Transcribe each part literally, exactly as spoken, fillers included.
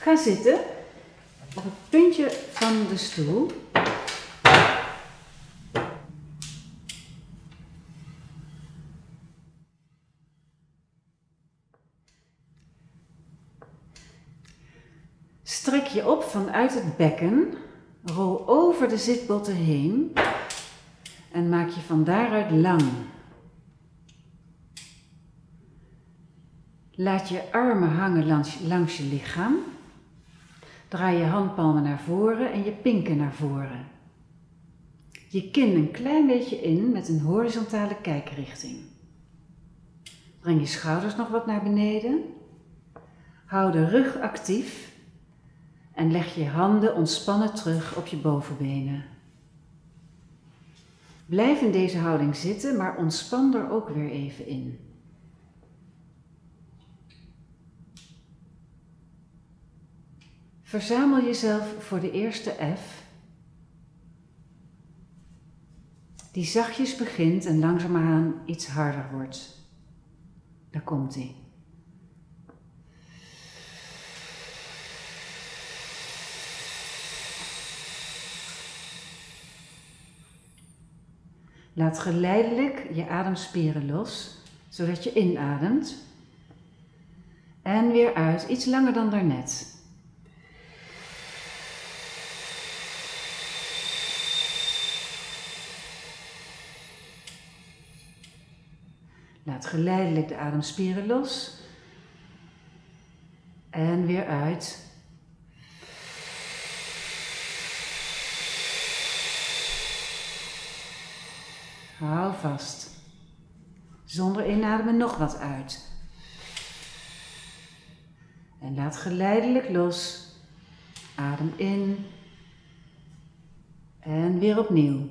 Ga zitten op het puntje van de stoel. Strek je op vanuit het bekken, rol over de zitbotten heen en maak je van daaruit lang. Laat je armen hangen langs, langs je lichaam. Draai je handpalmen naar voren en je pinken naar voren. Je kin een klein beetje in met een horizontale kijkrichting. Breng je schouders nog wat naar beneden. Hou de rug actief en leg je handen ontspannen terug op je bovenbenen. Blijf in deze houding zitten, maar ontspan er ook weer even in. Verzamel jezelf voor de eerste F, die zachtjes begint en langzaamaan iets harder wordt. Daar komt ie. Laat geleidelijk je ademspieren los, zodat je inademt en weer uit, iets langer dan daarnet. Laat geleidelijk de ademspieren los en weer uit. Hou vast. Zonder inademen nog wat uit. En laat geleidelijk los. Adem in. En weer opnieuw.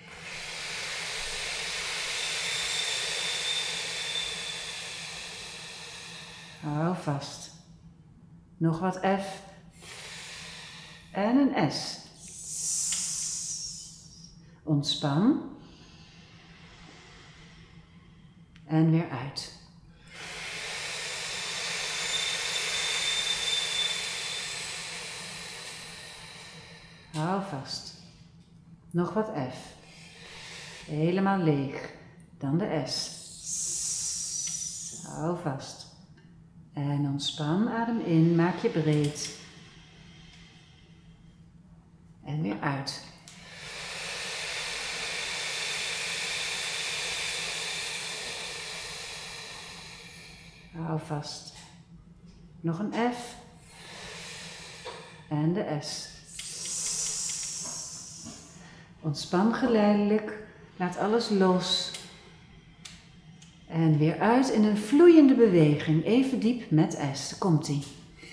Hou vast. Nog wat F. En een S. Ontspan. En weer uit. Hou vast. Nog wat F. Helemaal leeg. Dan de S. Hou vast. En ontspan, adem in, maak je breed. En weer uit. Hou vast. Nog een F. En de S. Ontspan geleidelijk. Laat alles los. En weer uit in een vloeiende beweging. Even diep met S. Komt-ie.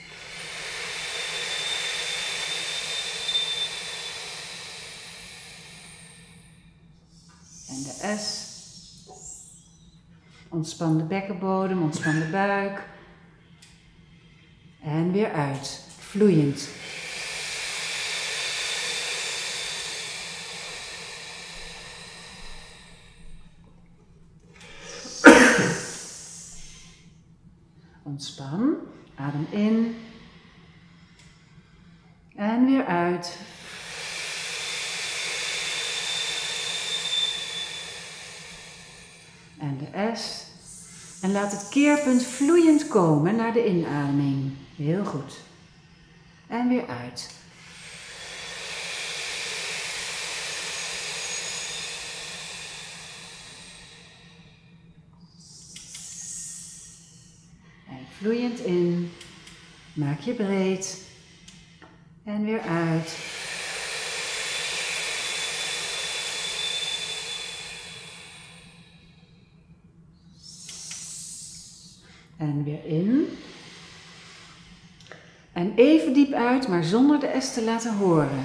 En de S. Ontspan de bekkenbodem, ontspan de buik. En weer uit. Vloeiend. Ontspan. Adem in. En weer uit. En de S. En laat het keerpunt vloeiend komen naar de inademing. Heel goed. En weer uit. En vloeiend in. Maak je breed. En weer uit. En weer in. En even diep uit, maar zonder de S te laten horen.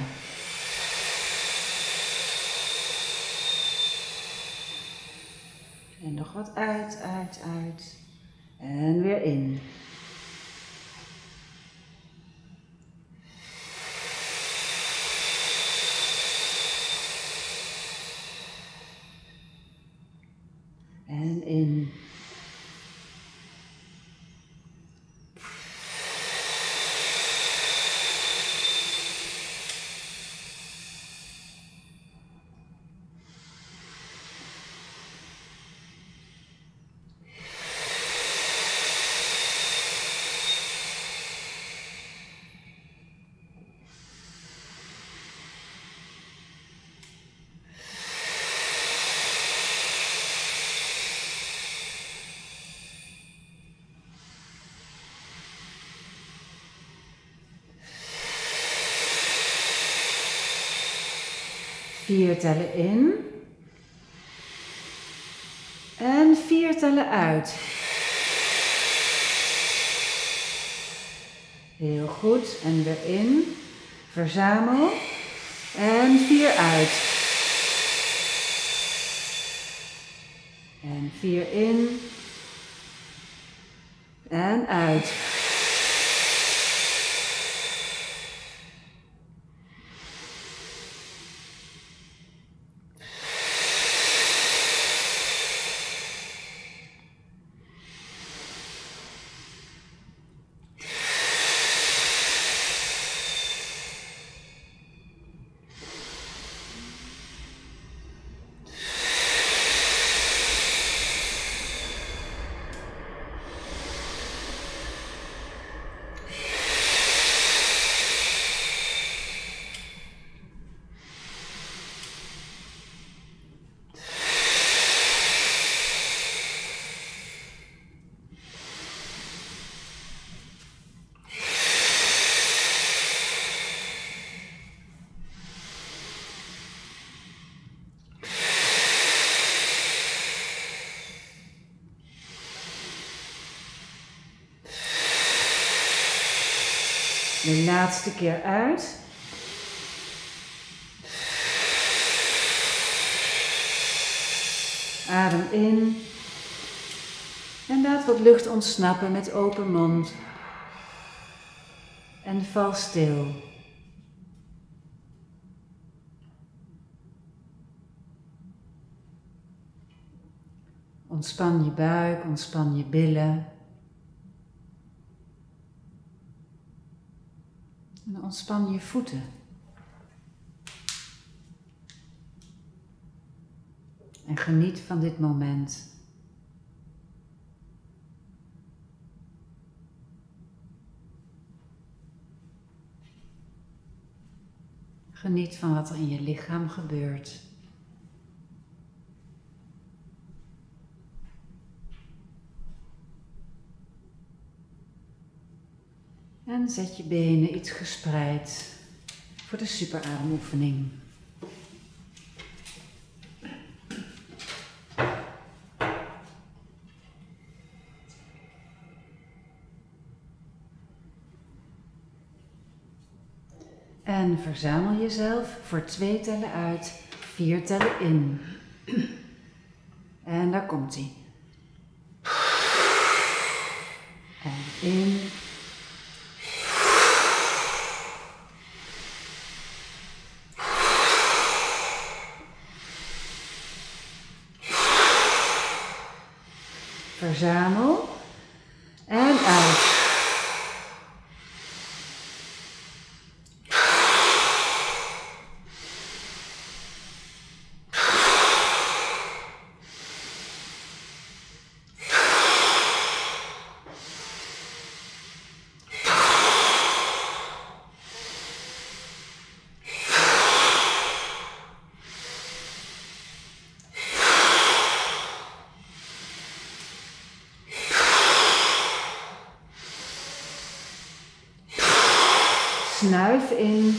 En nog wat uit, uit, uit. En weer in. En in. Vier tellen in. En vier tellen uit. Heel goed. En weer in. Verzamel. En vier uit. En vier in. En uit. De laatste keer uit. Adem in. En laat wat lucht ontsnappen met open mond. En val stil. Ontspan je buik, ontspan je billen. En ontspan je voeten. En geniet van dit moment. Geniet van wat er in je lichaam gebeurt. En zet je benen iets gespreid voor de superademoefening. En verzamel jezelf voor twee tellen uit, vier tellen in. En daar komt ie. En in. Verzamel. En uit. Snuif in.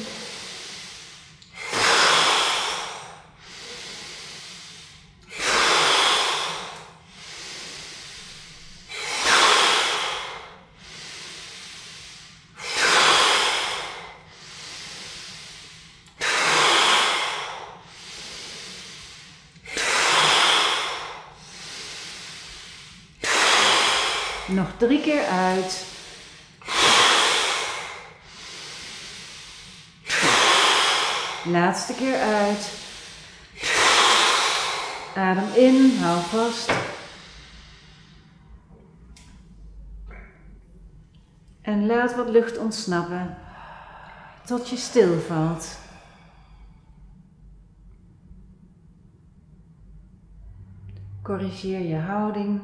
Nog drie keer uit. Laatste keer uit. Adem in, hou vast. En laat wat lucht ontsnappen tot je stilvalt. Corrigeer je houding.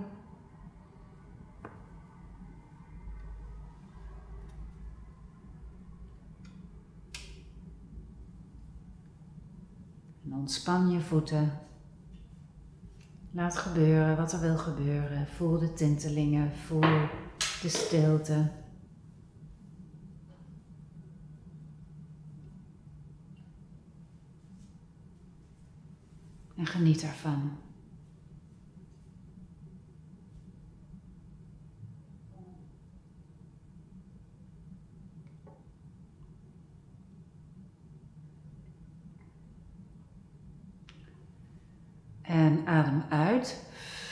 En ontspan je voeten. Laat gebeuren wat er wil gebeuren. Voel de tintelingen, voel de stilte. En geniet ervan. En adem uit.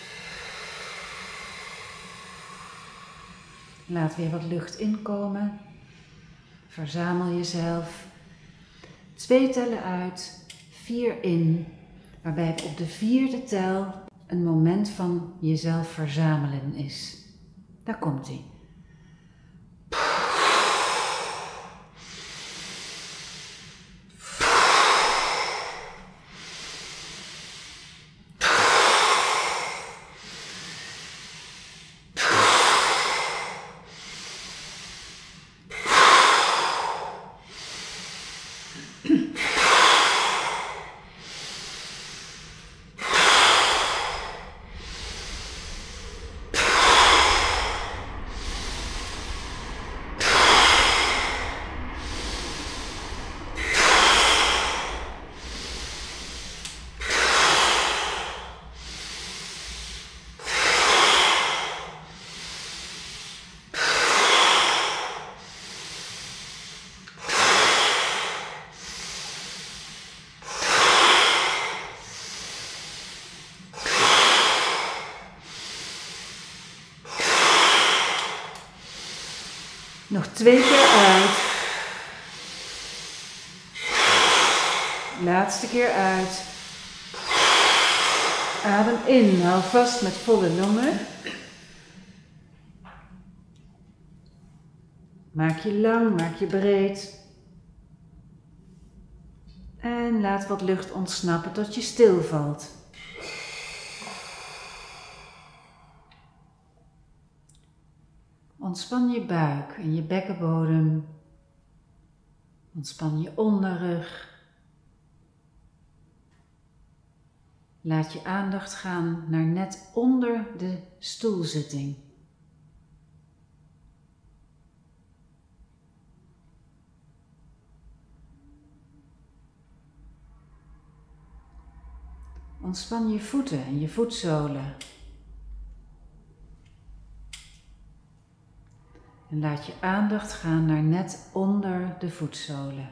Laat weer wat lucht inkomen. Verzamel jezelf. Twee tellen uit, vier in, waarbij op de vierde tel een moment van jezelf verzamelen is. Daar komt ie. Nog twee keer uit. Laatste keer uit. Adem in, hou vast met volle longen. Maak je lang, maak je breed. En laat wat lucht ontsnappen tot je stilvalt. Ontspan je buik en je bekkenbodem. Ontspan je onderrug. Laat je aandacht gaan naar net onder de stoelzitting. Ontspan je voeten en je voetzolen. En laat je aandacht gaan naar net onder de voetzolen.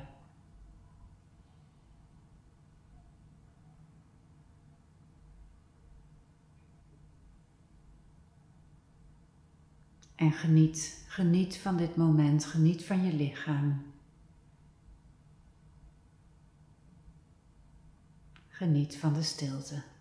En geniet, geniet van dit moment, geniet van je lichaam. Geniet van de stilte.